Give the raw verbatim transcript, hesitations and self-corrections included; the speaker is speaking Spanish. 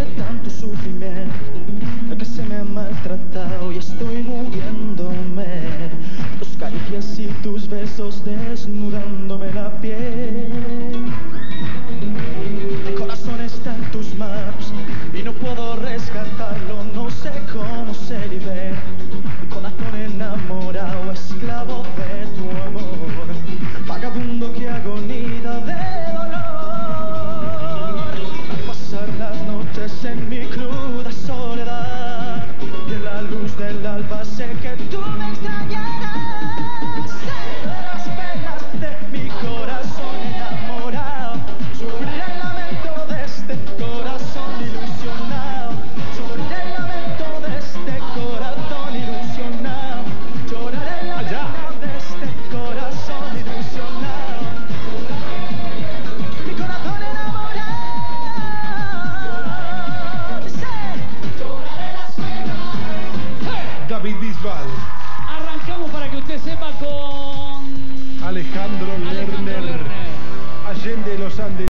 tanto sufrimiento, el que se me ha maltratado y estoy muriéndome. Tus caricias y tus besos desnudándome la piel. Mi corazón está en tus manos y no puedo rescatarlo, no sé cómo se libera. Mi corazón enamorado, esclavo de tu amor, vagabundo que agoniza de dolor. Al pasar las noches en mi cruda soledad y en la luz del alba sé que tú me extrañarás. Sé de las penas de mi corazón enamorado, sufriré el lamento de este corazón ilusionado, sufriré el lamento de este corazón ilusionado, lloraré el lamento de este corazón ilusionado, mi corazón enamorado. Sé, lloraré las penas. David Bisbal, Arrancamos para que usted sepa con Alejandro Alejandro Lerner, Lerner. Allende los Andes.